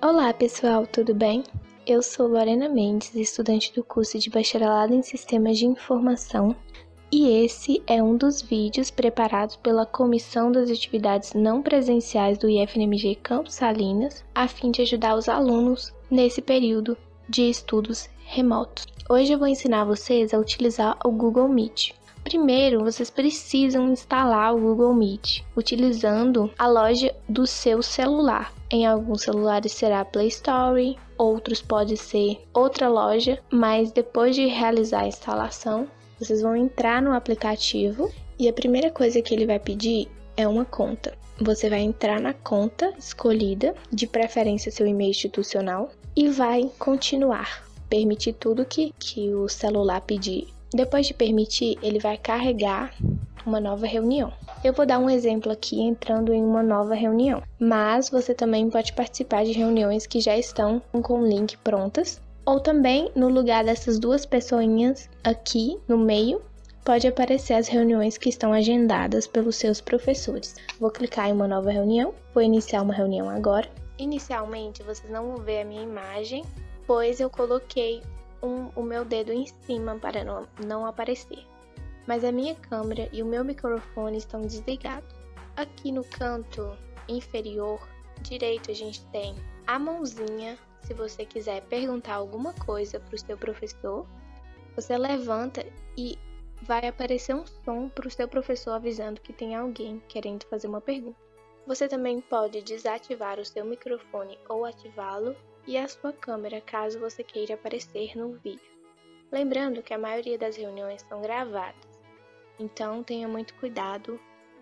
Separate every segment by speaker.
Speaker 1: Olá pessoal, tudo bem? Eu sou Lorena Mendes, estudante do curso de Bacharelado em Sistemas de Informação, e esse é um dos vídeos preparados pela Comissão das Atividades Não Presenciais do IFMG Campos Salinas, a fim de ajudar os alunos nesse período de estudos remotos. Hoje eu vou ensinar vocês a utilizar o Google Meet. Primeiro, vocês precisam instalar o Google Meet utilizando a loja do seu celular. Em alguns celulares será a Play Store, outros pode ser outra loja, mas depois de realizar a instalação, vocês vão entrar no aplicativo e a primeira coisa que ele vai pedir é uma conta. Você vai entrar na conta escolhida, de preferência seu e-mail institucional, e vai continuar, permitir tudo que o celular pedir. Depois de permitir, ele vai carregar uma nova reunião. Eu vou dar um exemplo aqui entrando em uma nova reunião, mas você também pode participar de reuniões que já estão com o link prontas, ou também no lugar dessas duas pessoinhas aqui no meio, pode aparecer as reuniões que estão agendadas pelos seus professores. Vou clicar em uma nova reunião, vou iniciar uma reunião agora. Inicialmente, vocês não vão ver a minha imagem, pois eu coloquei o meu dedo em cima para não aparecer. Mas a minha câmera e o meu microfone estão desligados. Aqui no canto inferior direito a gente tem a mãozinha. Se você quiser perguntar alguma coisa para o seu professor, você levanta e vai aparecer um som para o seu professor avisando que tem alguém querendo fazer uma pergunta. Você também pode desativar o seu microfone ou ativá-lo e a sua câmera, caso você queira aparecer no vídeo. Lembrando que a maioria das reuniões são gravadas, então tenha muito cuidado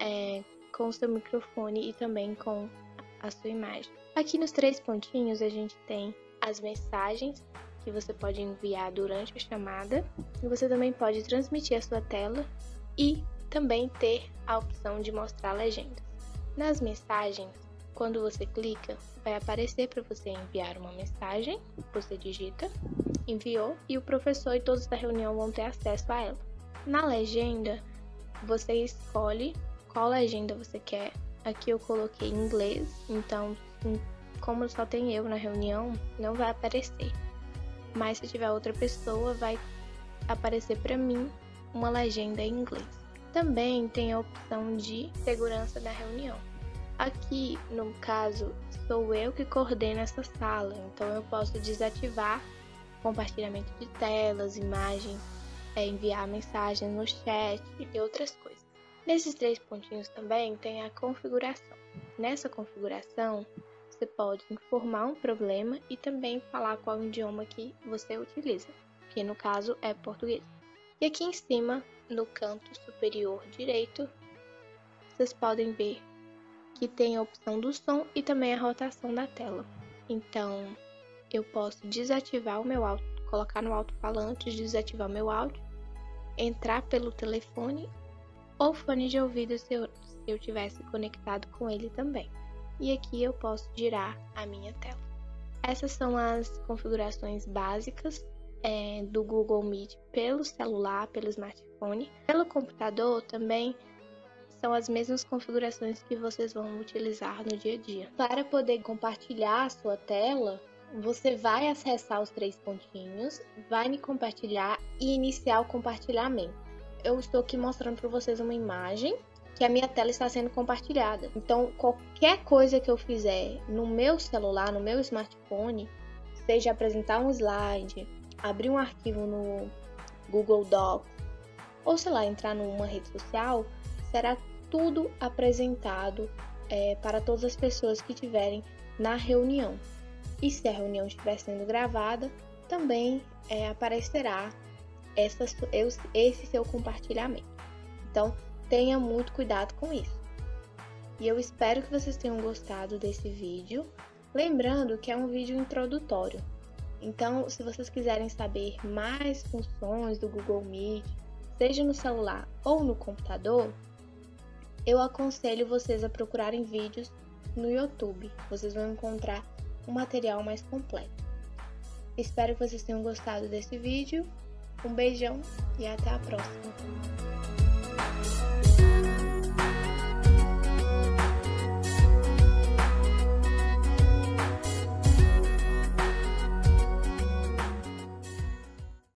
Speaker 1: com o seu microfone e também com a sua imagem. Aqui nos 3 pontinhos a gente tem as mensagens que você pode enviar durante a chamada, e você também pode transmitir a sua tela e também ter a opção de mostrar legendas. Nas mensagens, quando você clica, vai aparecer para você enviar uma mensagem, você digita, enviou, e o professor e todos da reunião vão ter acesso a ela. Na legenda, você escolhe qual legenda você quer. Aqui eu coloquei em inglês, então como só tem eu na reunião, não vai aparecer. Mas se tiver outra pessoa, vai aparecer para mim uma legenda em inglês. Também tem a opção de segurança da reunião. Aqui, no caso, sou eu que coordeno essa sala, então eu posso desativar compartilhamento de telas, imagens, enviar mensagens no chat e outras coisas. Nesses 3 pontinhos também tem a configuração. Nessa configuração, você pode informar um problema e também falar qual idioma que você utiliza, que no caso é português. E aqui em cima, no canto superior direito, vocês podem ver que tem a opção do som e também a rotação da tela. Então, eu posso desativar o meu áudio, colocar no alto-falante, desativar o meu áudio, entrar pelo telefone ou fone de ouvido se eu tivesse conectado com ele também. E aqui eu posso girar a minha tela. Essas são as configurações básicas do Google Meet pelo celular, pelo smartphone. Pelo computador também são as mesmas configurações que vocês vão utilizar no dia a dia. Para poder compartilhar a sua tela, você vai acessar os 3 pontinhos, vai em compartilhar e iniciar o compartilhamento. Eu estou aqui mostrando para vocês uma imagem que a minha tela está sendo compartilhada. Então, qualquer coisa que eu fizer no meu celular, no meu smartphone, seja apresentar um slide, abrir um arquivo no Google Docs, ou sei lá, entrar numa rede social, será tudo apresentado para todas as pessoas que estiverem na reunião. E se a reunião estiver sendo gravada, também aparecerá esse seu compartilhamento. Então, tenha muito cuidado com isso. E eu espero que vocês tenham gostado desse vídeo. Lembrando que é um vídeo introdutório. Então, se vocês quiserem saber mais funções do Google Meet, seja no celular ou no computador, eu aconselho vocês a procurarem vídeos no YouTube. Vocês vão encontrar um material mais completo. Espero que vocês tenham gostado desse vídeo. Um beijão e até a próxima!